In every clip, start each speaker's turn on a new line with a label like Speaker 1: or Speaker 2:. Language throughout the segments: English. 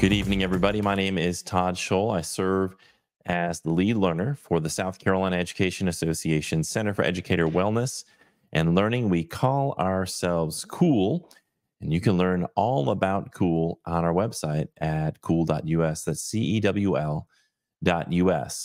Speaker 1: Good evening, everybody. My name is Todd Scholl. I serve as the lead learner for the South Carolina Education Association Center for Educator Wellness and Learning. We call ourselves Cool, and you can learn all about Cool on our website at cool.us. That's CEWL.us.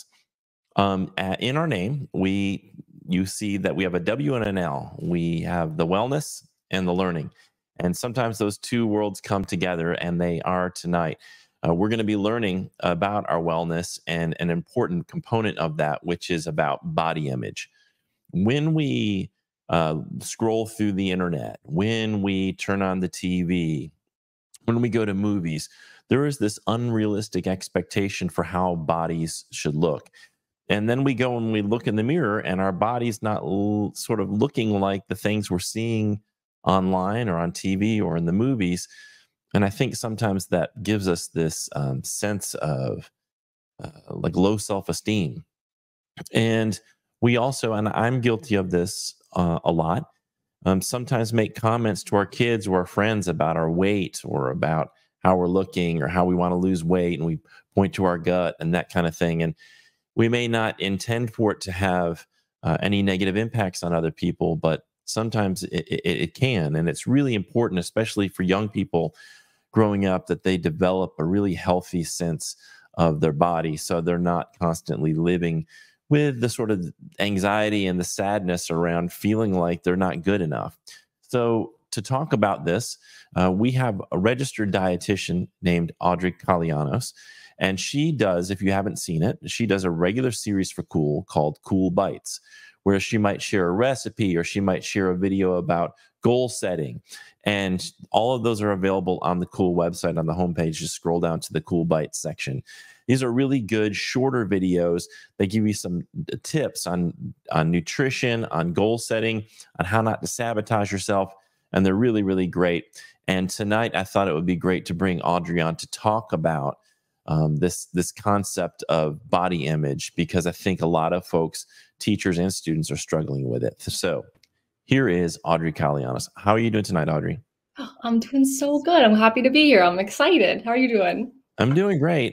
Speaker 1: In our name, you see that we have a W and an L. We have the wellness and the learning. And sometimes those two worlds come together, and they are tonight. We're going to be learning about our wellness and an important component of that, which is about body image. When we scroll through the internet, when we turn on the TV, when we go to movies, there is this unrealistic expectation for how bodies should look. And then we go and we look in the mirror, and our body's not sort of looking like the things we're seeing online or on TV or in the movies. And I think sometimes that gives us this sense of like low self-esteem. And we also, and I'm guilty of this a lot, sometimes make comments to our kids or our friends about our weight or about how we're looking or how we want to lose weight. And we point to our gut and that kind of thing. And we may not intend for it to have any negative impacts on other people, but sometimes it can. And it's really important, especially for young people growing up, that they develop a really healthy sense of their body so they're not constantly living with the sort of anxiety and the sadness around feeling like they're not good enough. So to talk about this, we have a registered dietitian named Audrey Calianos. And she does, if you haven't seen it, she does a regular series for Cool called Cool Bites, where she might share a recipe or she might share a video about goal setting. And all of those are available on the Cool website on the homepage. Just scroll down to the Cool Bites section. These are really good, shorter videos. They give you some tips on nutrition, on goal setting, on how not to sabotage yourself. And they're really, really great. And tonight, I thought it would be great to bring Audrey on to talk about this concept of body image, because I think a lot of folks, teachers and students, are struggling with it. So here is Audrey Calianos. How are you doing tonight, Audrey?
Speaker 2: Oh, I'm doing so good. I'm happy to be here. I'm excited. How are you doing?
Speaker 1: I'm doing great.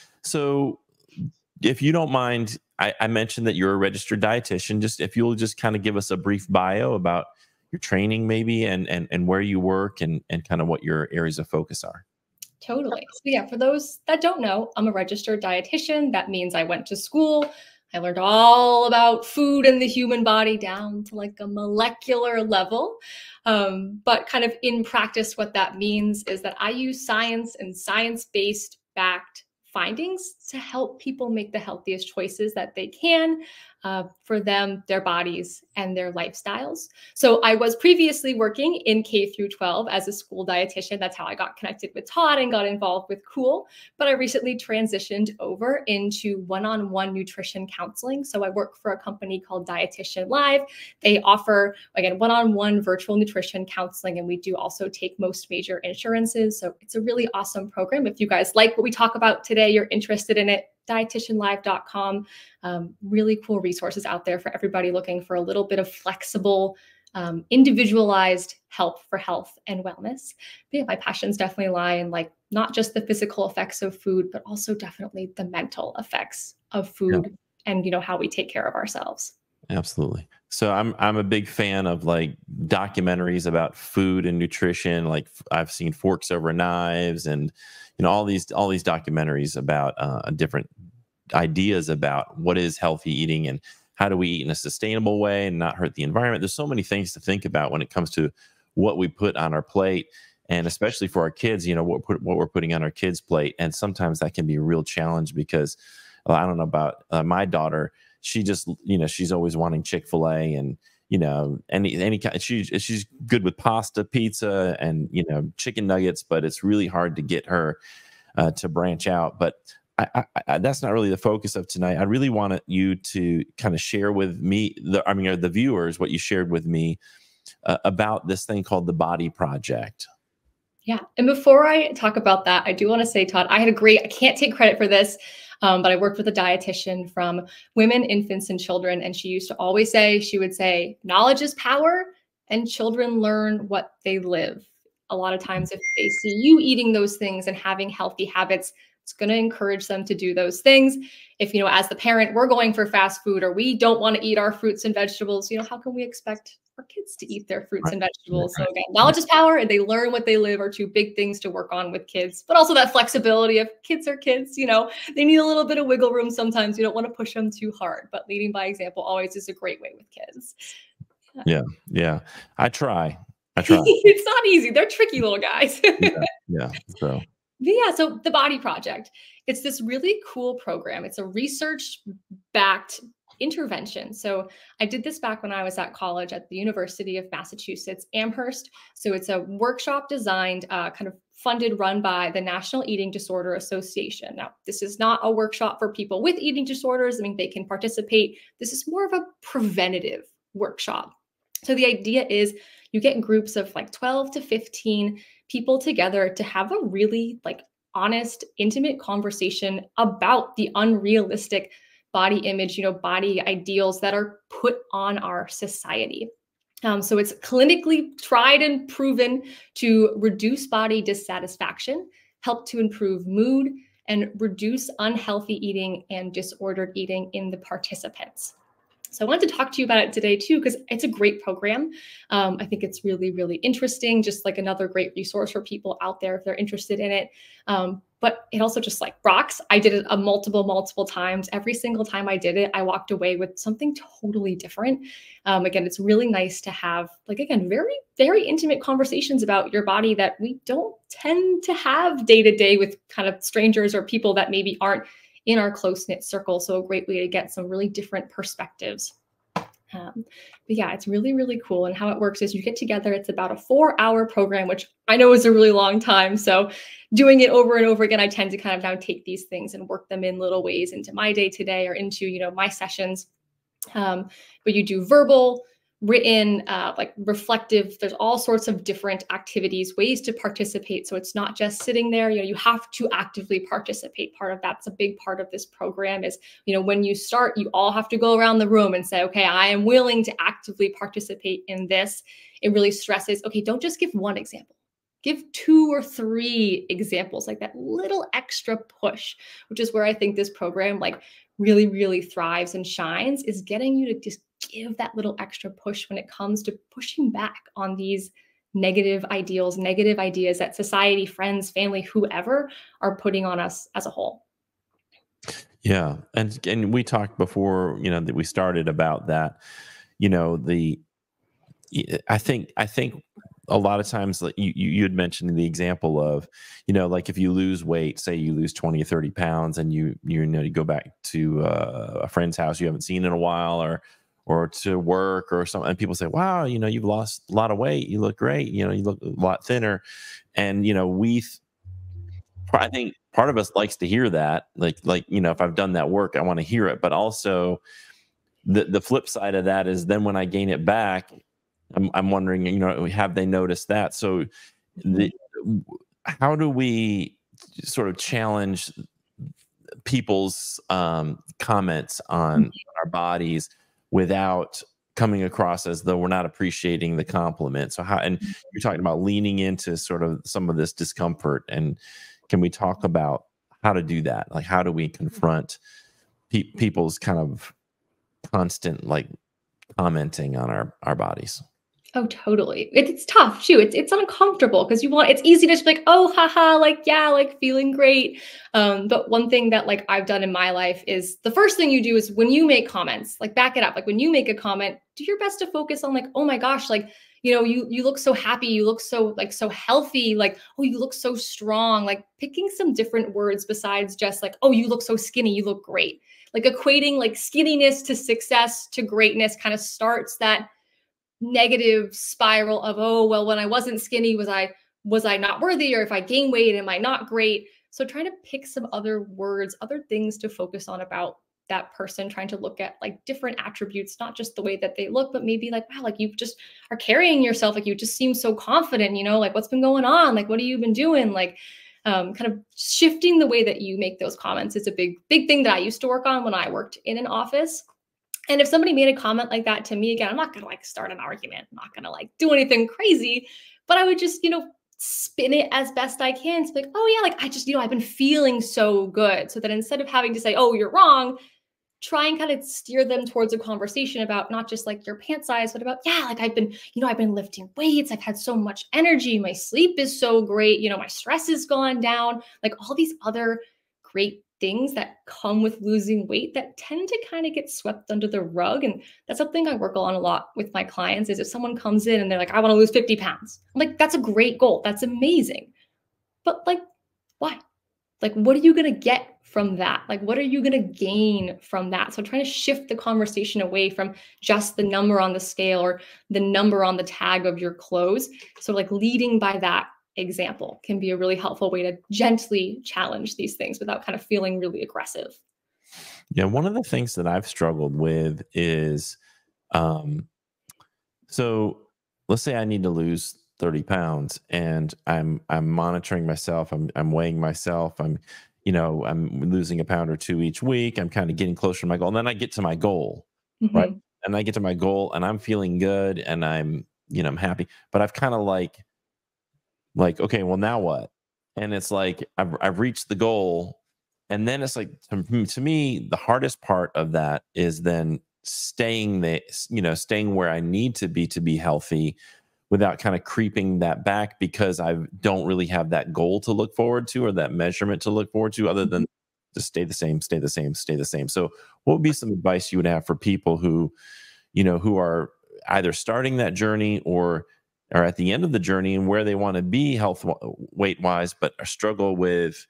Speaker 1: So if you don't mind, I mentioned that you're a registered dietitian. Just if you'll just kind of give us a brief bio about your training maybe and where you work and kind of what your areas of focus are.
Speaker 2: Totally. So yeah, for those that don't know, I'm a registered dietitian. That means I went to school. I learned all about food and the human body down to like a molecular level. But kind of in practice, what that means is that I use science and science-based backed findings to help people make the healthiest choices that they can for them, their bodies, and their lifestyles. So I was previously working in K through 12 as a school dietitian. That's how I got connected with Todd and got involved with Cool. But I recently transitioned over into one-on-one nutrition counseling. So I work for a company called Dietitian Live. They offer, again, one-on-one virtual nutrition counseling, and we do also take most major insurances. So it's a really awesome program. If you guys like what we talk about today, you're interested in it, dietitianlive.com. Really cool resources out there for everybody looking for a little bit of flexible, individualized help for health and wellness. But yeah, my passions definitely lie in like not just the physical effects of food, but also definitely the mental effects of food and how we take care of ourselves.
Speaker 1: Absolutely. So I'm a big fan of like documentaries about food and nutrition. Like I've seen Forks Over Knives and all these documentaries about different ideas about what is healthy eating and how do we eat in a sustainable way and not hurt the environment. There's so many things to think about when it comes to what we put on our plate, and especially for our kids, what we're putting on our kids' plate. And sometimes that can be a real challenge because I don't know about my daughter. She just, she's always wanting Chick-fil-A and, any kind. She's good with pasta, pizza, and chicken nuggets, but it's really hard to get her to branch out. But that's not really the focus of tonight. I really wanted you to kind of share with me, the viewers, what you shared with me about this thing called the Body Project.
Speaker 2: Yeah. And before I talk about that, I do want to say, Todd, I can't take credit for this, but I worked with a dietitian from women, infants, and children. And she used to always say, knowledge is power and children learn what they live. a lot of times if they see you eating those things and having healthy habits, it's going to encourage them to do those things. If, as the parent, we're going for fast food or we don't want to eat our fruits and vegetables, how can we expect our kids to eat their fruits
Speaker 1: Right.
Speaker 2: and vegetables?
Speaker 1: Right.
Speaker 2: So again, knowledge is power, and they learn what they live are two big things to work on with kids, but also that flexibility of kids are kids, they need a little bit of wiggle room sometimes. You don't want to push them too hard, but leading by example always is a great way with kids.
Speaker 1: Yeah. Yeah. I try.
Speaker 2: It's not easy. They're tricky little guys.
Speaker 1: Yeah. So.
Speaker 2: So the Body Project, it's this really cool program. It's a research-backed intervention. So I did this back when I was at college at the University of Massachusetts, Amherst. So it's a workshop designed, kind of funded, run by the National Eating Disorder Association. Now, this is not a workshop for people with eating disorders. I mean, they can participate. This is more of a preventative workshop. So the idea is you get groups of like 12 to 15 people together to have a really honest, intimate conversation about the unrealistic body image, body ideals that are put on our society. So it's clinically tried and proven to reduce body dissatisfaction, help to improve mood, and reduce unhealthy eating and disordered eating in the participants. So I wanted to talk to you about it today too, because it's a great program. I think it's really, really interesting, just like another great resource for people out there if they're interested in it. But it also just rocks. I did it multiple times. Every single time I did it, I walked away with something totally different. Again, it's really nice to have very, very intimate conversations about your body that we don't tend to have day to day with kind of strangers or people that maybe aren't in our close-knit circle. So a great way to get some really different perspectives. But yeah, it's really, really cool. And how it works is you get together. It's about a 4-hour program, which I know is a really long time. So doing it over and over again, I tend to kind of now take these things and work them in little ways into my day to day or into, my sessions. But you do verbal, written, reflective. There's all sorts of different activities, ways to participate. So it's not just sitting there, you have to actively participate. Part of that's a big part of this program is, when you start, you all have to go around the room and say, okay, I am willing to actively participate in this. It really stresses, okay, don't just give one example. Give 2 or 3 examples, like that little extra push, which is where I think this program really, really thrives and shines, is getting you to just give that little extra push when it comes to pushing back on these negative ideals, negative ideas that society, friends, family, whoever are putting on us as a whole.
Speaker 1: Yeah. And we talked before, that we started about that, I think a lot of times, like you had mentioned the example of, if you lose weight, say you lose 20 or 30 pounds and you go back to a friend's house you haven't seen in a while, or to work or something, and people say, wow, you've lost a lot of weight. You look great. You look a lot thinner. And, I think part of us likes to hear that, if I've done that work, I want to hear it. But also the flip side of that is then when I gain it back, I'm wondering, have they noticed that? So how do we sort of challenge people's comments on our bodies without coming across as though we're not appreciating the compliment? So and you're talking about leaning into sort of some of this discomfort, and can we talk about how to do that? Like, how do we confront people's kind of constant commenting on our bodies?
Speaker 2: Oh, totally. It's tough too. It's uncomfortable because it's easy to just be like, oh, haha, yeah, feeling great. But one thing that I've done in my life is the first thing you do is when you make comments, back it up. When you make a comment, do your best to focus on oh my gosh, you look so happy, you look so so healthy, oh, you look so strong, picking some different words besides just oh, you look so skinny, you look great. Equating skinniness to success to greatness kind of starts that negative spiral of, oh, well, when I wasn't skinny, was I not worthy? Or if I gain weight, am I not great? So trying to pick some other words, other things to focus on about that person, trying to look at different attributes, not just the way that they look, but maybe wow, you just are carrying yourself. You just seem so confident, what's been going on? What have you been doing? Kind of shifting the way that you make those comments is a big thing that I used to work on when I worked in an office. And if somebody made a comment like that to me, again, I'm not going to start an argument. I'm not going to do anything crazy, but I would just, spin it as best I can to be like, oh yeah, like I just, I've been feeling so good. So that instead of having to say, oh, you're wrong, try and kind of steer them towards a conversation about not just like your pant size, but about, yeah, like I've been lifting weights. I've had so much energy. My sleep is so great. My stress has gone down, like all these other great things that come with losing weight that tend to kind of get swept under the rug. And that's something I work on a lot with my clients is if someone comes in and they're like, I want to lose 50 pounds. I'm like, that's a great goal. That's amazing. But like, why? Like, what are you going to get from that? Like, what are you going to gain from that? So trying to shift the conversation away from just the number on the scale or the number on the tag of your clothes. So like leading by that example can be a really helpful way to gently challenge these things without kind of feeling really aggressive.
Speaker 1: Yeah, one of the things that I've struggled with is, so let's say I need to lose 30 pounds and I'm monitoring myself. I'm weighing myself. I'm losing a pound or two each week. I'm kind of getting closer to my goal. And then I get to my goal, right?
Speaker 2: Mhm.
Speaker 1: And I get to my goal and I'm feeling good and I'm happy, but I've kind of like, okay, well now what? And it's like, I've reached the goal. And then it's like, to me, the hardest part of that is then staying where I need to be healthy without kind of creeping that back because I don't really have that goal to look forward to or that measurement to look forward to other than just stay the same, stay the same, stay the same. So what would be some advice you would have for people who are either starting that journey or are at the end of the journey and where they want to be health weight wise, but struggle with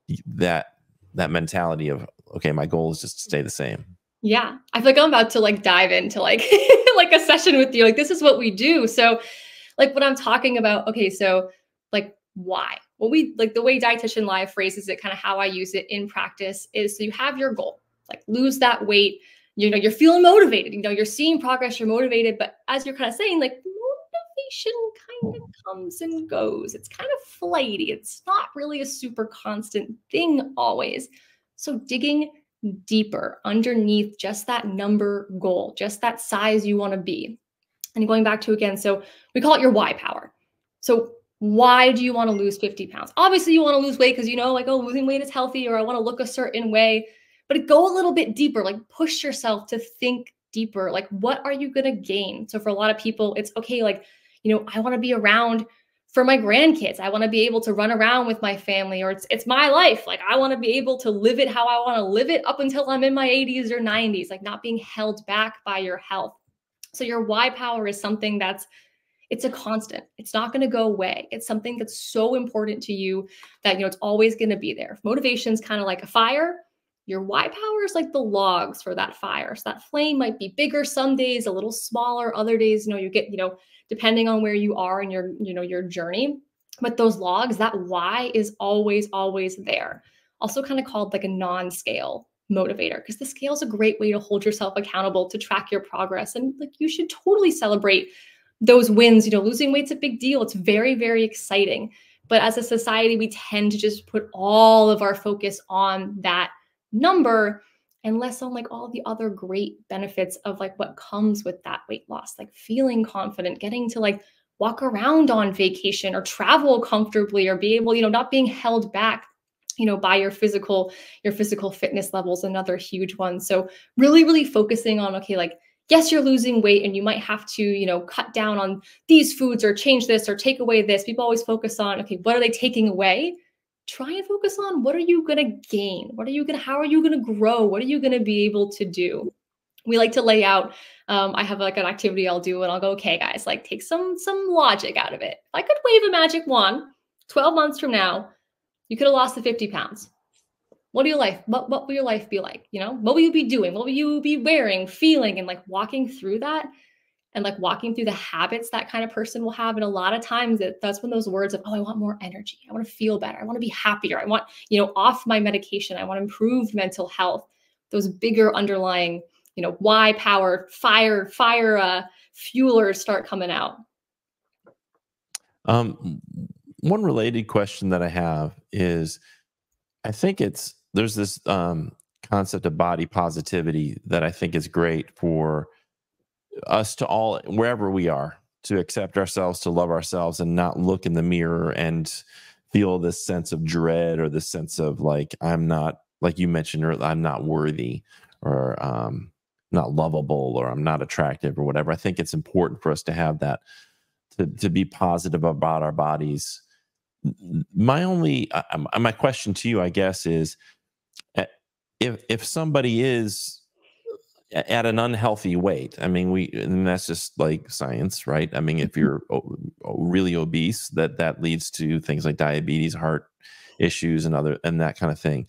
Speaker 1: that mentality of, okay, my goal is just to stay the same.
Speaker 2: Yeah. I feel like I'm about to like dive into like like a session with you. Like this is what we do. So like when I'm talking about, okay, so like why? Well, we like the way Dietitian Live phrases it, kind of how I use it in practice is so you have your goal, like lose that weight, you're feeling motivated, you're seeing progress, you're motivated, but as you're kind of saying, like motivation kind of comes and goes. It's kind of flighty. It's not really a super constant thing always. So digging deeper underneath just that number goal, just that size you want to be. And going back to again, so we call it your why power. So why do you want to lose 50 pounds? Obviously, you want to lose weight because like, oh, losing weight is healthy, or I want to look a certain way. But go a little bit deeper, like push yourself to think deeper. Like, what are you going to gain? So for a lot of people, it's okay, like, I want to be around for my grandkids. I want to be able to run around with my family, or it's my life. Like I want to be able to live it how I want to live it up until I'm in my 80s or 90s, like not being held back by your health. So your why power is something it's a constant. It's not going to go away. It's something that's so important to you that, it's always going to be there. Motivation's kind of like a fire. Your why power is like the logs for that fire. So that flame might be bigger some days, a little smaller. Other days, you get, depending on where you are in your journey. But those logs, that why is always, always there. Also kind of called like a non-scale motivator, because the scale is a great way to hold yourself accountable, to track your progress. And like you should totally celebrate those wins. Losing weight's a big deal. It's very, very exciting. But as a society, we tend to just put all of our focus on that number and less on like all the other great benefits of like what comes with that weight loss, like feeling confident, getting to like walk around on vacation or travel comfortably, or be able, not being held back, by your physical fitness levels, another huge one. So really, really focusing on, okay, like, yes, you're losing weight and you might have to, cut down on these foods or change this or take away this. People always focus on, okay, what are they taking away? Try and focus on what are you going to gain? How are you going to grow? What are you going to be able to do? We like to lay out, I have like an activity I'll do and I'll go, okay, guys, like take some logic out of it. If I could wave a magic wand 12 months from now, you could have lost the 50 pounds. What will your life be like? What will you be doing? What will you be wearing, feeling, and like walking through that, and like walking through the habits that kind of person will have. And a lot of times that's when those words of, oh, I want more energy. I want to feel better. I want to be happier. I want, off my medication. I want improved mental health. Those bigger underlying, why power, fire, fuelers start coming out.
Speaker 1: One related question that I have is, I think there's this concept of body positivity that I think is great for us to all, wherever we are, to accept ourselves, to love ourselves, and not look in the mirror and feel this sense of dread or this sense of like, I'm not, like you mentioned earlier, I'm not worthy, or not lovable, or I'm not attractive, or whatever. I think it's important for us to have that, to be positive about our bodies. My only my question to you, I guess, is if somebody is at an unhealthy weight, I mean, and that's just like science, right? I mean, if you're really obese, that leads to things like diabetes, heart issues, and that kind of thing.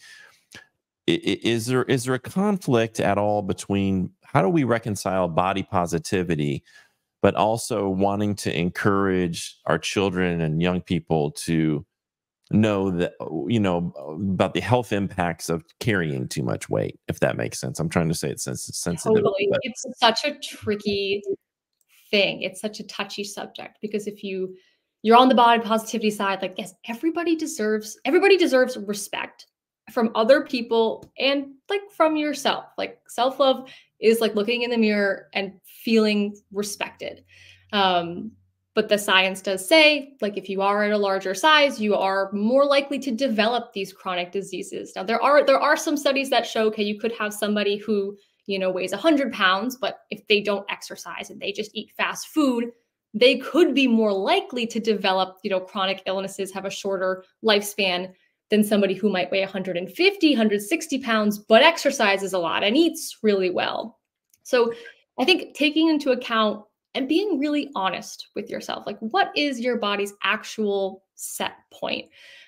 Speaker 1: Is there a conflict at all between, how do we reconcile body positivity, but also wanting to encourage our children and young people to know that, about the health impacts of carrying too much weight, if that makes sense? I'm trying to say it's sensitive,
Speaker 2: Totally.
Speaker 1: but
Speaker 2: It's such a tricky thing. It's such a touchy subject because if you're on the body positivity side, like, yes, everybody deserves respect from other people and like from yourself. Like self-love is like looking in the mirror and feeling respected. Um, but the science does say, like, if you are at a larger size, you are more likely to develop these chronic diseases. Now, there are some studies that show, okay, you could have somebody who weighs 100 pounds, but if they don't exercise and they just eat fast food, they could be more likely to develop, chronic illnesses, have a shorter lifespan than somebody who might weigh 150, 160 pounds, but exercises a lot and eats really well. So I think taking into account and being really honest with yourself, like, what is your body's actual set point?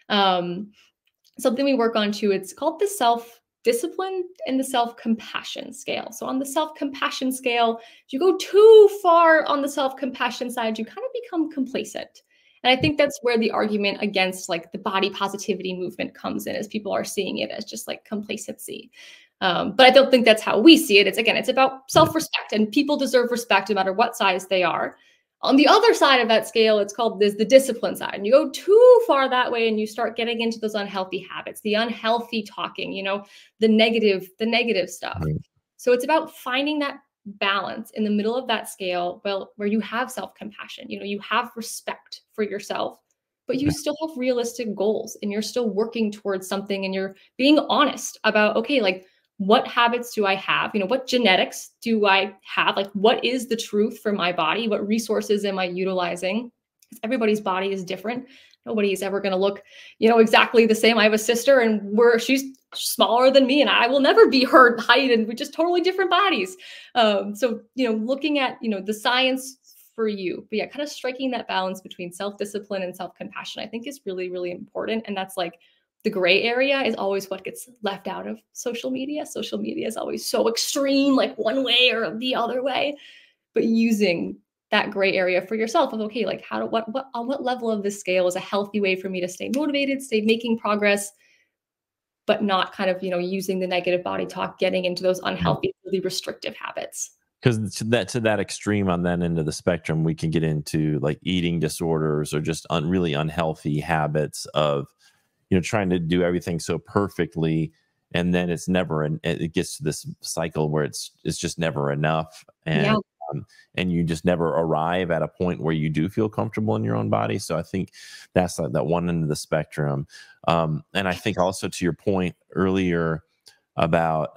Speaker 2: Something we work on too, it's called the self-discipline and the self-compassion scale. So on the self-compassion scale, if you go too far on the self-compassion side, you kind of become complacent. And I think that's where the argument against like the body positivity movement comes in, as people are seeing it as just like complacency. But I don't think that's how we see it. It's about self-respect, and people deserve respect no matter what size they are. On the other side of that scale, it's called the discipline side. And you go too far that way and you start getting into those unhealthy habits, the unhealthy talking, the negative stuff.
Speaker 1: Right.
Speaker 2: So it's about finding that balance in the middle of that scale, well, where you have self-compassion, you have respect for yourself, but you still have realistic goals and you're still working towards something, and you're being honest about, okay, like, what habits do I have? What genetics do I have? Like, what is the truth for my body? What resources am I utilizing? Because everybody's body is different. Nobody is ever going to look, exactly the same. I have a sister and she's smaller than me and I will never be her height, and we're just totally different bodies. So, looking at, the science for you, but yeah, kind of striking that balance between self-discipline and self-compassion, I think is really, really important. And that's like, the gray area is always what gets left out of social media. Social media is always so extreme, like one way or the other way, but using that gray area for yourself of, okay, like, what on what level of this scale is a healthy way for me to stay motivated, stay making progress, but not kind of, using the negative body talk, getting into those unhealthy, really restrictive habits.
Speaker 1: Because to that extreme, on that end of the spectrum, we can get into like eating disorders or just really unhealthy habits of, trying to do everything so perfectly, and then it gets to this cycle where it's just never enough, and
Speaker 2: Yeah.
Speaker 1: and you just never arrive at a point where you do feel comfortable in your own body. So I think that's like that one end of the spectrum. And I think also, to your point earlier about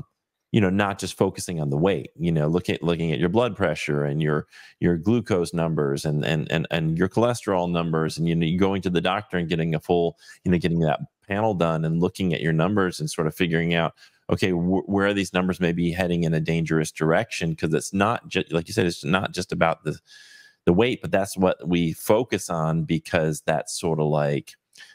Speaker 1: not just focusing on the weight, looking at your blood pressure and your glucose numbers and your cholesterol numbers, and you going to the doctor and getting a full, getting that panel done and looking at your numbers and sort of figuring out, okay, where are these numbers maybe heading in a dangerous direction? Because it's not just, like you said, it's not just about the weight, but that's what we focus on, because that's sort of like,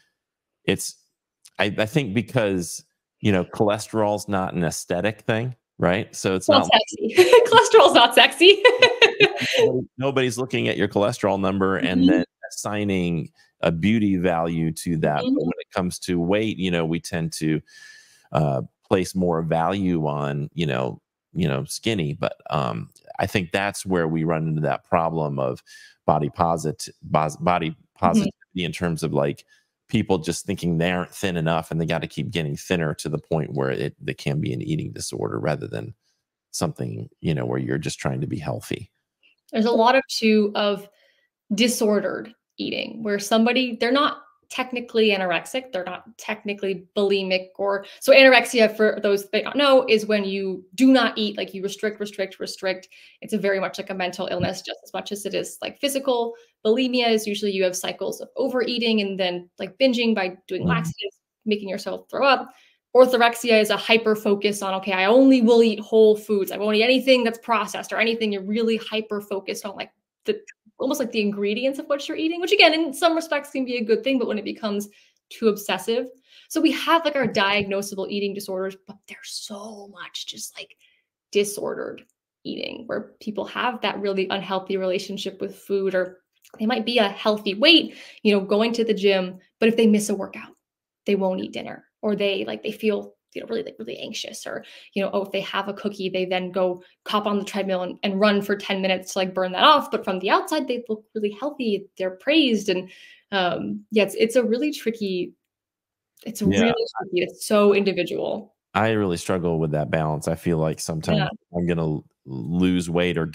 Speaker 1: I think because cholesterol's not an aesthetic thing, right? So it's
Speaker 2: Not
Speaker 1: not
Speaker 2: sexy. Cholesterol's not sexy.
Speaker 1: nobody's looking at your cholesterol number and
Speaker 2: Mhm.
Speaker 1: then assigning a beauty value to that. But when it comes to weight, we tend to place more value on skinny. But I think that's where we run into that problem of body positivity,
Speaker 2: Mhm.
Speaker 1: in terms of like people just thinking they aren't thin enough and they got to keep getting thinner to the point where it can be an eating disorder rather than something where you're just trying to be healthy.
Speaker 2: There's a lot of too of disordered eating where somebody, they're not technically anorexic, they're not technically bulimic, or so anorexia, for those that don't know, is when you do not eat, like you restrict, restrict, restrict. It's a very much like a mental illness just as much as it is like physical. Bulimia is usually you have cycles of overeating and then like binging by doing
Speaker 1: Mhm.
Speaker 2: laxatives, making yourself throw up. Orthorexia is a hyper focus on, okay, I only will eat whole foods. I won't eat anything that's processed or anything. You're really hyper focused on like the almost like the ingredients of what you're eating, which again, in some respects can be a good thing, but when it becomes too obsessive. So we have like our diagnosable eating disorders, but there's so much just like disordered eating where people have that really unhealthy relationship with food, or they might be a healthy weight, going to the gym, but if they miss a workout, they won't eat dinner, or they feel really like really anxious, or oh, if they have a cookie, they then go hop on the treadmill and run for 10 minutes to like burn that off, but from the outside they look really healthy, they're praised. And yeah, it's a really tricky,
Speaker 1: Yeah,
Speaker 2: it's so individual.
Speaker 1: I really struggle with that balance. I feel like
Speaker 2: Yeah,
Speaker 1: sometimes I'm gonna lose weight or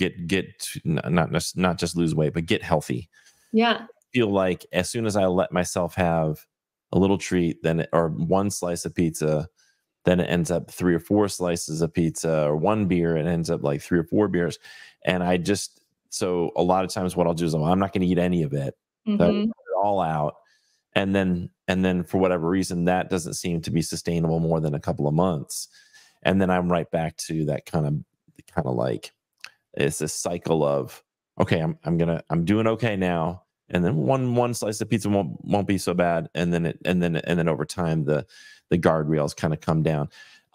Speaker 1: not just lose weight, but get healthy.
Speaker 2: yeah.
Speaker 1: Feel like as soon as I let myself have a little treat, or one slice of pizza, then it ends up 3 or 4 slices of pizza, or one beer, it ends up like 3 or 4 beers. And I just so a lot of times what I'll do is I'm not gonna eat any of it. So I put
Speaker 2: Hmm.
Speaker 1: it all out, and then for whatever reason, that doesn't seem to be sustainable more than a couple of months. And then I'm right back to that kind of like it's this cycle of, okay, I'm doing okay now, and then one slice of pizza won't be so bad, and then over time the guardrails kind of come down.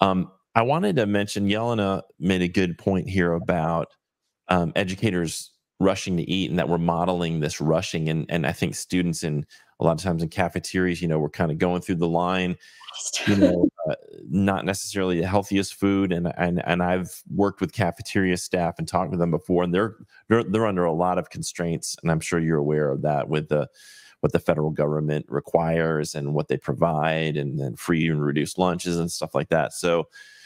Speaker 1: I wanted to mention Yelena made a good point here about educators rushing to eat, and that we're modeling this rushing, and I think students in a lot of times in cafeterias, we're kind of going through the line, you know, uh, not necessarily the healthiest food. And I've worked with cafeteria staff and talked with them before, and they're under a lot of constraints, and I'm sure you're aware of that with the what the federal government requires and what they provide, and then free and reduced lunches and stuff like that. So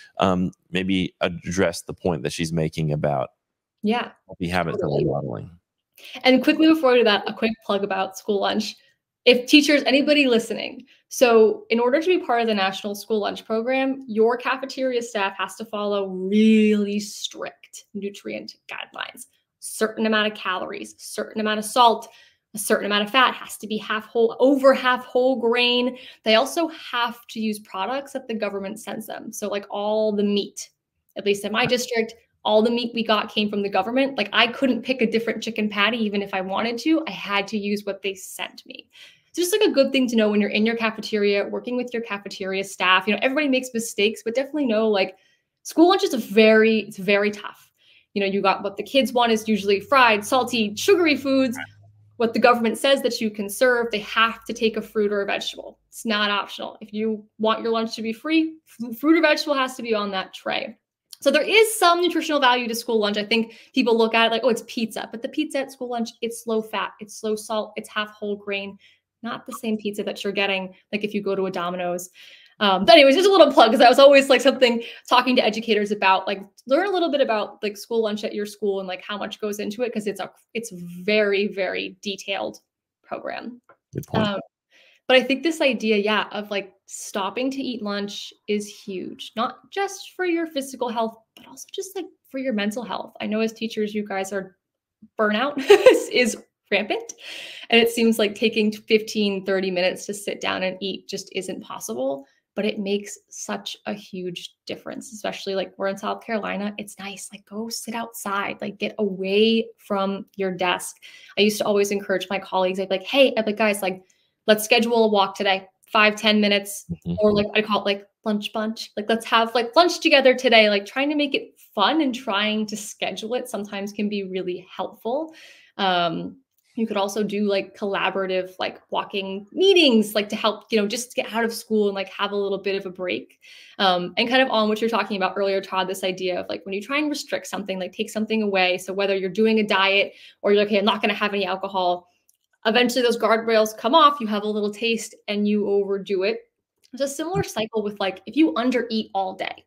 Speaker 1: maybe address the point that she's making about
Speaker 2: Yeah,
Speaker 1: healthy habits that we're
Speaker 2: totally.
Speaker 1: modeling.
Speaker 2: And quickly before we do that, a quick plug about school lunch. If teachers, anybody listening, so in order to be part of the National School Lunch Program, your cafeteria staff has to follow really strict nutrient guidelines. Certain amount of calories, certain amount of salt, a certain amount of fat, has to be half whole, over half whole grain. They also have to use products that the government sends them. So like all the meat, at least in my district, all the meat we got came from the government. Like I couldn't pick a different chicken patty even if I wanted to. I had to use what they sent me. So just like a good thing to know when you're in your cafeteria, working with your cafeteria staff. Everybody makes mistakes, but definitely know like school lunch is it's very tough. You got what the kids want is usually fried, salty, sugary foods. What the government says that you can serve, they have to take a fruit or a vegetable. It's not optional. If you want your lunch to be free, fruit or vegetable has to be on that tray. So there is some nutritional value to school lunch. I think people look at it like, oh, it's pizza, but the pizza at school lunch, it's low fat, it's low salt, it's half whole grain, not the same pizza that you're getting like if you go to a Domino's. But anyways, just a little plug because that was always like something talking to educators about, like learn a little bit about like school lunch at your school and like how much goes into it because it's very, very detailed program.
Speaker 1: Good point.
Speaker 2: Um, but I think this idea, yeah, of like stopping to eat lunch is huge, not just for your physical health, but also just like for your mental health. I know as teachers, you guys are burnout is rampant. And it seems like taking 15, 30 minutes to sit down and eat just isn't possible. But it makes such a huge difference, especially like we're in South Carolina. It's nice. Like go sit outside, like get away from your desk. I used to always encourage my colleagues. I'd be like, hey, I'd be like, guys, like let's schedule a walk today, 5, 10 minutes,
Speaker 1: Mhm.
Speaker 2: or like I call it like lunch bunch. Like let's have like lunch together today, like trying to make it fun and trying to schedule it sometimes can be really helpful. Um, you could also do like collaborative, like walking meetings, like to help, just get out of school and like have a little bit of a break. And kind of on what you're talking about earlier, Todd, this idea of like when you try and restrict something, like take something away. So whether you're doing a diet or you're like, okay, I'm not going to have any alcohol, eventually those guardrails come off, you have a little taste and you overdo it. There's a similar cycle with like if you undereat all day,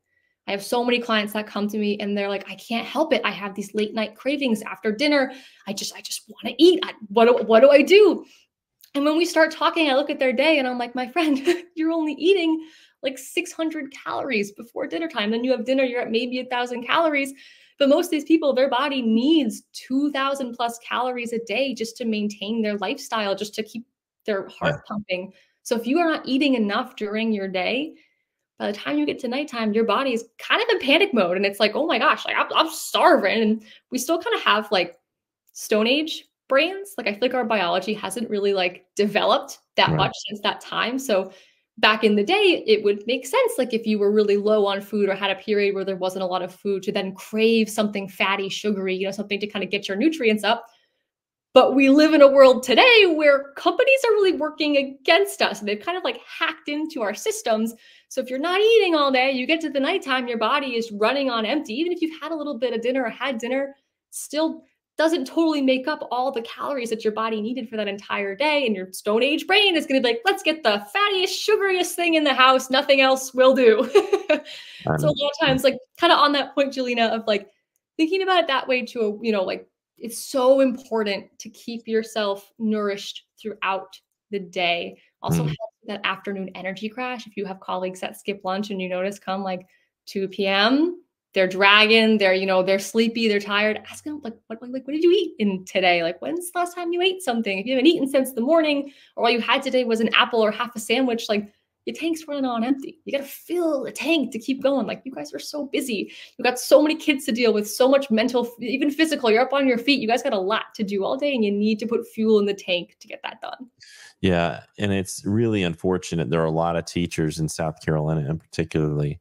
Speaker 2: I have so many clients that come to me and they're like, I can't help it. I have these late night cravings after dinner. I just want to eat. What do I do? And when we start talking, I look at their day and I'm like, my friend, you're only eating like 600 calories before dinner time. Then you have dinner, you're at maybe 1,000 calories. But most of these people, their body needs 2,000 plus calories a day just to maintain their lifestyle, just to keep their
Speaker 1: Yeah.
Speaker 2: heart pumping. So if you are not eating enough during your day, by the time you get to nighttime, your body is kind of in panic mode. And it's like, oh my gosh, like I'm starving. And we still kind of have like Stone Age brains. Like I feel like our biology hasn't really like developed that
Speaker 1: Right.
Speaker 2: much since that time. So back in the day, it would make sense. Like if you were really low on food or had a period where there wasn't a lot of food to then crave something fatty, sugary, something to kind of get your nutrients up. But we live in a world today where companies are really working against us. They've kind of like hacked into our systems. So if you're not eating all day, you get to the nighttime, your body is running on empty. Even if you've had a little bit of dinner or had dinner, still doesn't totally make up all the calories that your body needed for that entire day. And your Stone Age brain is going to be like, let's get the fattiest, sugariest thing in the house. Nothing else will do. So a lot of times, like kind of on that point, Jelena, of like thinking about it that way too, like it's so important to keep yourself nourished throughout the day. Also helps with that afternoon energy crash. If you have colleagues that skip lunch and you notice come like 2 p.m., they're dragging, they're sleepy, they're tired. Ask them like, what did you eat in today? Like, when's the last time you ate something? If you haven't eaten since the morning, or all you had today was an apple or half a sandwich, like your tank's running on empty. You got to fill the tank to keep going. Like you guys are so busy. You've got so many kids to deal with, so much mental, even physical. You're up on your feet. You guys got a lot to do all day and you need to put fuel in the tank to get that done.
Speaker 1: Yeah. And it's really unfortunate. There are a lot of teachers in South Carolina, and particularly,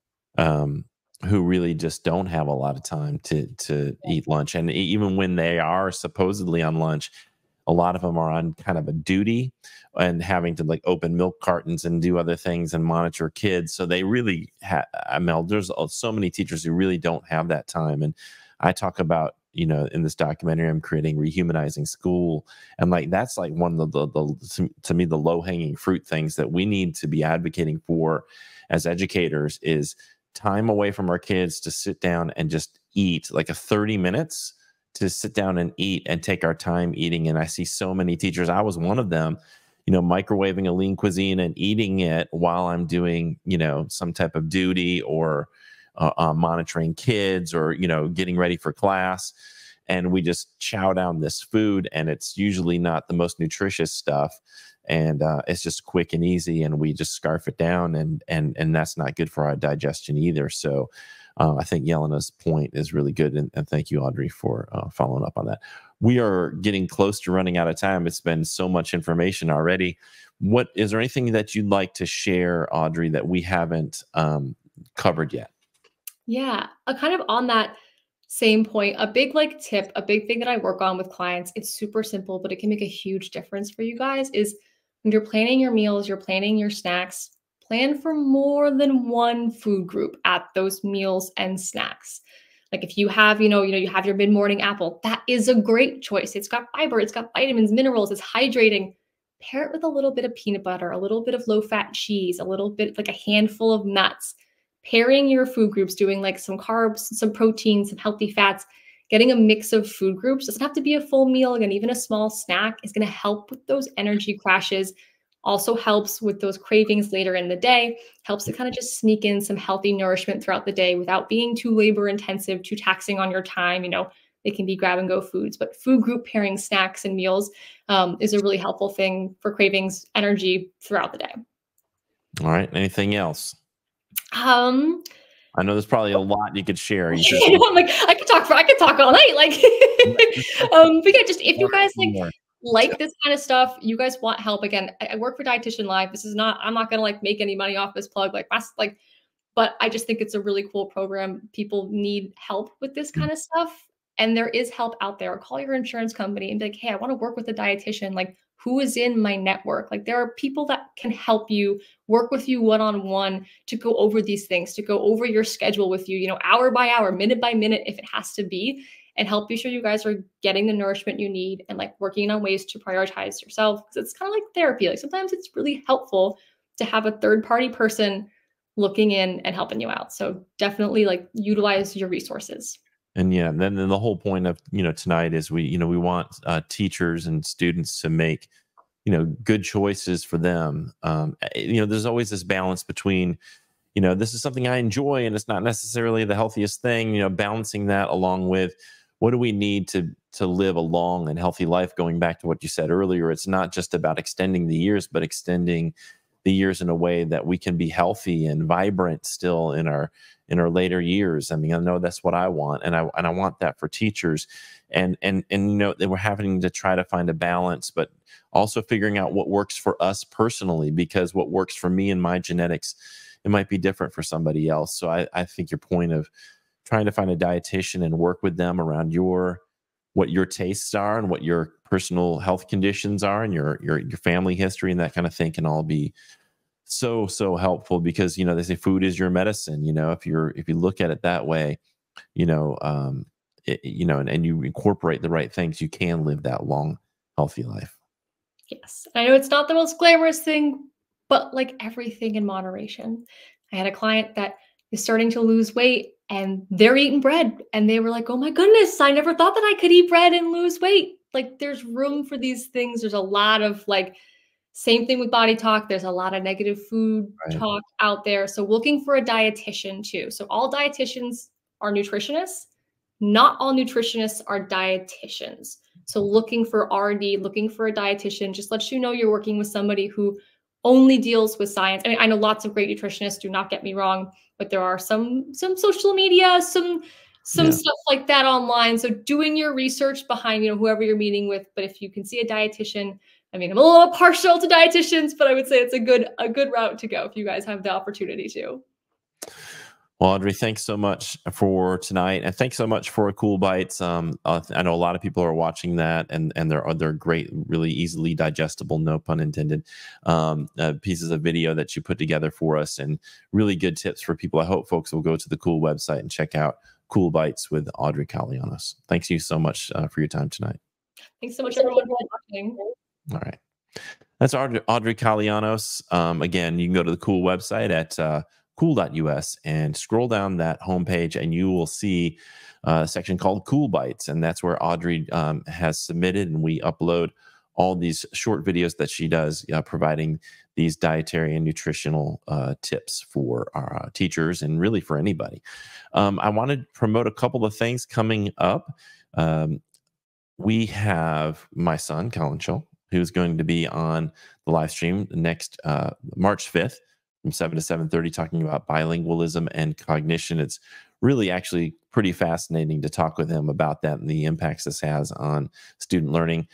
Speaker 1: um, who really just don't have a lot of time to eat lunch. And even when they are supposedly on lunch, a lot of them are on kind of a duty and having to like open milk cartons and do other things and monitor kids. So they really there's so many teachers who really don't have that time. And I talk about, in this documentary I'm creating, rehumanizing school. And like, that's like one of to me, the low hanging fruit things that we need to be advocating for as educators is time away from our kids to sit down and just eat, like a 30 minutes to sit down and eat and take our time eating. And I see so many teachers, I was one of them, microwaving a lean cuisine and eating it while I'm doing, some type of duty or monitoring kids or, getting ready for class. And we just chow down this food, and it's usually not the most nutritious stuff. And it's just quick and easy, and we just scarf it down, and that's not good for our digestion either. So I think Yelena's point is really good, and thank you, Audrey, for following up on that. We are getting close to running out of time. It's been so much information already. What is there anything that you'd like to share, Audrey, that we haven't covered yet?
Speaker 2: Yeah, kind of on that same point, a big like tip, a big thing that I work on with clients, it's super simple, but it can make a huge difference for you guys, is when you're planning your meals, you're planning your snacks, plan for more than one food group at those meals and snacks. Like if you have, you have your mid-morning apple, that is a great choice. It's got fiber, it's got vitamins, minerals, it's hydrating. Pair it with a little bit of peanut butter, a little bit of low-fat cheese, a little bit, like a handful of nuts. Pairing your food groups, doing like some carbs, some protein, some healthy fats, getting a mix of food groups. Doesn't have to be a full meal. Again, even a small snack is going to help with those energy crashes. Also helps with those cravings later in the day, helps to kind of just sneak in some healthy nourishment throughout the day without being too labor intensive, too taxing on your time. They can be grab and go foods, but food group pairing snacks and meals is a really helpful thing for cravings, energy throughout the day.
Speaker 1: All right. Anything else?
Speaker 2: Um,
Speaker 1: I know there's probably a lot you could share.
Speaker 2: I'm like, I could talk all night. Like, but yeah, just if you guys like this kind of stuff, you guys want help. Again, I work for Dietitian Live. I'm not gonna like make any money off this plug. But I just think it's a really cool program. People need help with this kind of stuff. And there is help out there. Call your insurance company and be like, hey, I want to work with a dietitian. Like, who is in my network? Like, there are people that can help you, work with you one-on-one to go over these things, to go over your schedule with you, hour by hour, minute by minute, if it has to be, and help you sure you guys are getting the nourishment you need and like working on ways to prioritize yourself. Because it's kind of like therapy. Like sometimes it's really helpful to have a third-party person looking in and helping you out. So definitely like utilize your resources.
Speaker 1: And yeah, then the whole point of, tonight is we want teachers and students to make, good choices for them. There's always this balance between, this is something I enjoy and it's not necessarily the healthiest thing, balancing that along with what do we need to live a long and healthy life. Going back to what you said earlier, it's not just about extending the years, but extending the years in a way that we can be healthy and vibrant still in our later years. I mean, I know that's what I want, and I want that for teachers, and they were having to try to find a balance, but also figuring out what works for us personally, because what works for me and my genetics, it might be different for somebody else. So I think your point of trying to find a dietitian and work with them around what your tastes are and what your personal health conditions are and your family history and that kind of thing can all be so helpful, because they say food is your medicine. If you look at it that way, and you incorporate the right things, you can live that long healthy life.
Speaker 2: Yes. I know it's not the most glamorous thing, but like everything in moderation. I had a client that is starting to lose weight and they're eating bread. And they were like, oh my goodness, I never thought that I could eat bread and lose weight. Like there's room for these things. There's a lot of like, same thing with body talk. There's a lot of negative food
Speaker 1: Right.
Speaker 2: talk out there. So looking for a dietitian too. So all dietitians are nutritionists. Not all nutritionists are dietitians. So looking for RD, looking for a dietitian just lets you know you're working with somebody who only deals with science. I mean, I know lots of great nutritionists, do not get me wrong, but there are some social media, some stuff like that online. So doing your research behind, whoever you're meeting with. But if you can see a dietitian, I mean, I'm a little partial to dietitians, but I would say it's a good route to go if you guys have the opportunity to.
Speaker 1: Well, Audrey, thanks so much for tonight, and thanks so much for Cool Bites. I know a lot of people are watching that, and they're great, really easily digestible, no pun intended, pieces of video that you put together for us, and really good tips for people. I hope folks will go to the Cool website and check out Cool Bites with Audrey Calianos. Thanks you so much for your time tonight.
Speaker 2: Thanks so much, everyone, for watching.
Speaker 1: All right. That's Audrey Calianos. Again, you can go to the Cool website at cool.us and scroll down that homepage, and you will see a section called Cool Bites. And that's where Audrey has submitted, and we upload all these short videos that she does, providing these dietary and nutritional tips for our teachers and really for anybody. I want to promote a couple of things coming up. We have my son, Colin Schull, who's going to be on the live stream next March 5th from 7 to 7:30, talking about bilingualism and cognition. It's really actually pretty fascinating to talk with him about that and the impacts this has on student learning.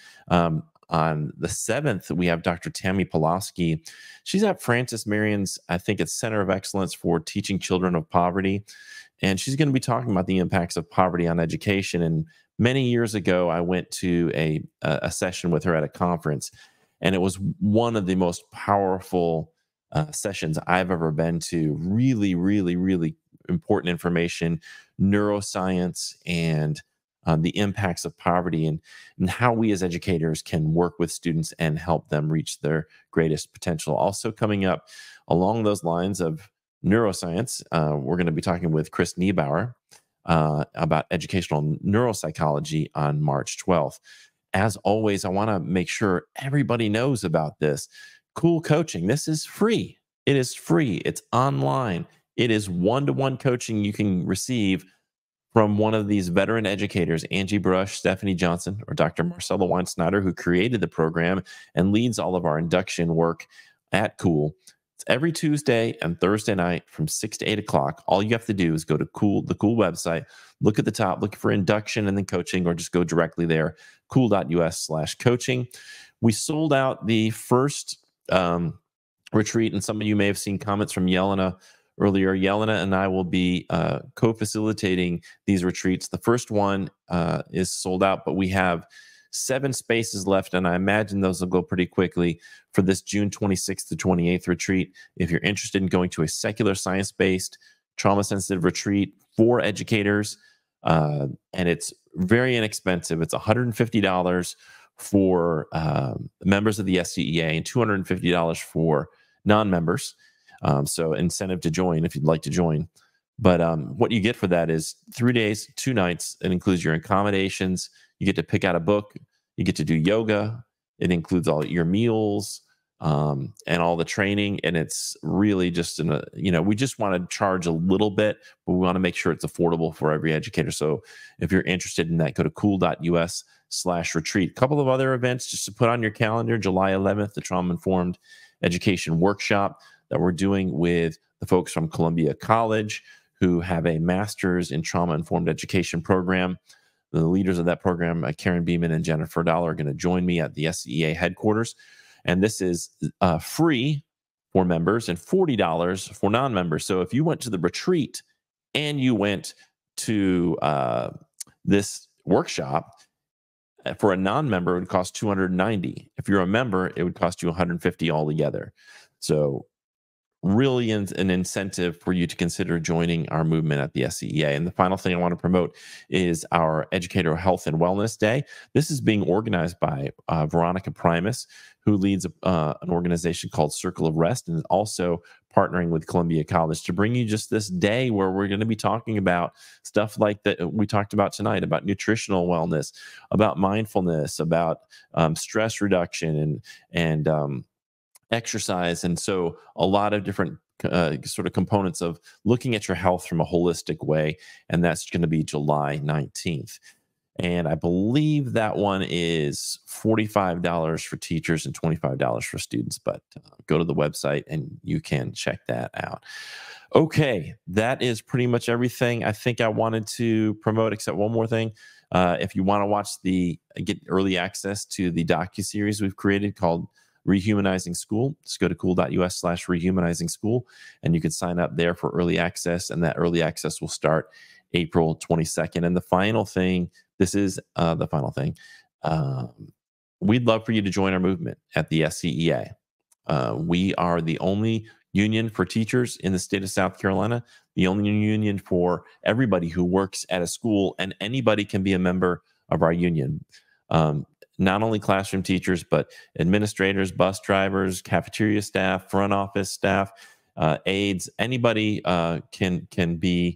Speaker 1: On the 7th, we have Dr. Tammy Pulaski. She's at Francis Marion's, I think it's Center of Excellence for Teaching Children of Poverty. And she's going to be talking about the impacts of poverty on education. And many years ago, I went to a session with her at a conference, and it was one of the most powerful sessions I've ever been to. Really, really, really important information, neuroscience, and the impacts of poverty, and how we as educators can work with students and help them reach their greatest potential. Also coming up along those lines of neuroscience, we're going to be talking with Chris Niebauer about educational neuropsychology on March 12th. As always, I want to make sure everybody knows about this. Cool Coaching. This is free. It is free. It's online. It is one-to-one coaching you can receive from one of these veteran educators, Angie Brush, Stephanie Johnson, or Dr. Marcella Weinsnyder, who created the program and leads all of our induction work at Cool. It's every Tuesday and Thursday night from 6 to 8 o'clock. All you have to do is go to the Cool website, look at the top, look for induction and then coaching, or just go directly there, cool.us/coaching. We sold out the first retreat, and some of you may have seen comments from Yelena earlier. Yelena and I will be co-facilitating these retreats. The first one is sold out, but we have 7 spaces left, and I imagine those will go pretty quickly for this June 26th to 28th retreat. If you're interested in going to a secular science-based, trauma-sensitive retreat for educators, and it's very inexpensive. It's $150 for members of the SCEA and $250 for non-members. So incentive to join if you'd like to join. But what you get for that is 3 days, 2 nights. It includes your accommodations. You get to pick out a book. You get to do yoga. It includes all your meals and all the training. And it's really just, we just want to charge a little bit, but we want to make sure it's affordable for every educator. So if you're interested in that, go to cool.us/retreat. A couple of other events just to put on your calendar. July 11th, the Trauma-Informed Education Workshop that we're doing with the folks from Columbia College, who have a master's in trauma-informed education program. The leaders of that program, Karen Beeman and Jennifer Dahl, are going to join me at the SCEA headquarters. And this is free for members and $40 for non-members. So if you went to the retreat and you went to this workshop, for a non-member, it would cost $290. If you're a member, it would cost you $150 altogether. So really an incentive for you to consider joining our movement at the SCEA. And the final thing I want to promote is our Educator Health and Wellness Day. This is being organized by Veronica Primus, who leads an organization called Circle of Rest, and is also partnering with Columbia College to bring you just this day where we're going to be talking about stuff like that we talked about tonight, about nutritional wellness, about mindfulness, about stress reduction and exercise. And so a lot of different sort of components of looking at your health from a holistic way. And that's going to be July 19th. And I believe that one is $45 for teachers and $25 for students. But go to the website and you can check that out. Okay, that is pretty much everything I think I wanted to promote, except one more thing. If you want to get early access to the docuseries we've created called Rehumanizing School, just go to cool.us/rehumanizing school, and you can sign up there for early access. And that early access will start April 22nd. And the final thing, this is the final thing. We'd love for you to join our movement at the SCEA. We are the only union for teachers in the state of South Carolina, the only union for everybody who works at a school, and anybody can be a member of our union. Not only classroom teachers, but administrators, bus drivers, cafeteria staff, front office staff, aides. Anybody can be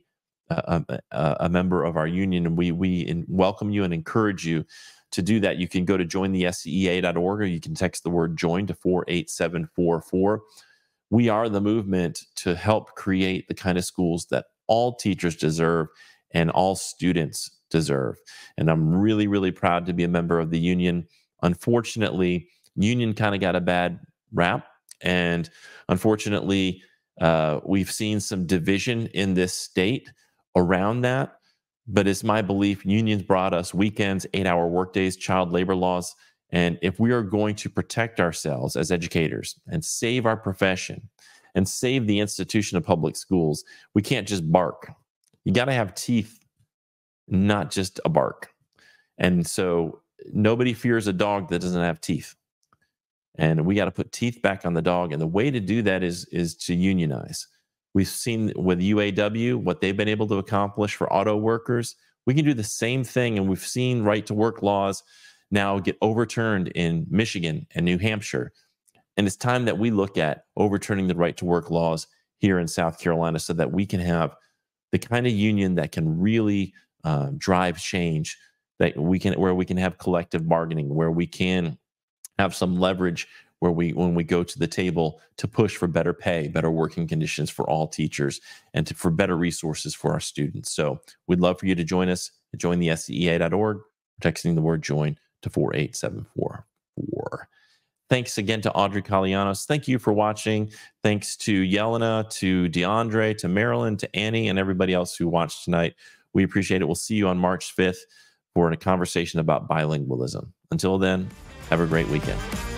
Speaker 1: a member of our union, and we welcome you and encourage you to do that. You can go to jointhescea.org, or you can text the word join to 48744. We are the movement to help create the kind of schools that all teachers deserve and all students deserve. And I'm really, really proud to be a member of the union. Unfortunately, union kind of got a bad rap. And unfortunately, we've seen some division in this state around that. But it's my belief unions brought us weekends, 8-hour workdays, child labor laws. And if we are going to protect ourselves as educators and save our profession and save the institution of public schools, we can't just bark. You got to have teeth, not just a bark. And so nobody fears a dog that doesn't have teeth. And we got to put teeth back on the dog. And the way to do that is to unionize. We've seen with UAW what they've been able to accomplish for auto workers. We can do the same thing. And we've seen right to work laws now get overturned in Michigan and New Hampshire. And it's time that we look at overturning the right to work laws here in South Carolina so that we can have the kind of union that can really drive change, that where we can have collective bargaining, where we can have some leverage, when we go to the table to push for better pay, better working conditions for all teachers, and for better resources for our students. So we'd love for you to join us at jointhescea.org, texting the word join to 48744. Thanks again to Audrey Calianos. Thank you for watching. Thanks to Yelena, to DeAndre, to Marilyn, to Annie, and everybody else who watched tonight. We appreciate it. We'll see you on March 5th for a conversation about bilingualism. Until then, have a great weekend.